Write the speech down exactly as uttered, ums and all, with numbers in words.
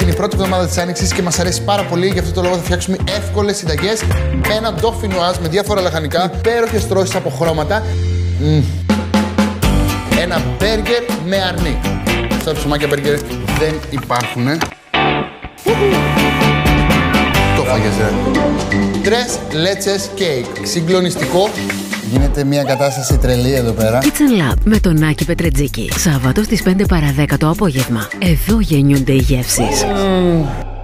Είναι η πρώτη εβδομάδα της Άνοιξης και μας αρέσει πάρα πολύ. Γι' αυτό το λόγο θα φτιάξουμε εύκολες συνταγές με ένα ντοφινουάζ με διάφορα λαχανικά, υπέροχες τρώσεις από χρώματα. Mm. Ένα μπέργκερ με αρνί. Αυτά τα ψωμάκια μπέργκερ δεν υπάρχουνε. Το φάγες, ρε. Τρες λέτσες κέικ. Συγκλονιστικό. Γίνεται μια κατάσταση τρελή εδώ πέρα. Kitchen Lab με τον Άκη Πετρετζίκη. Σάββατο στις πέντε παρά δέκα το απόγευμα. Εδώ γεννιούνται οι γεύσεις. Mm.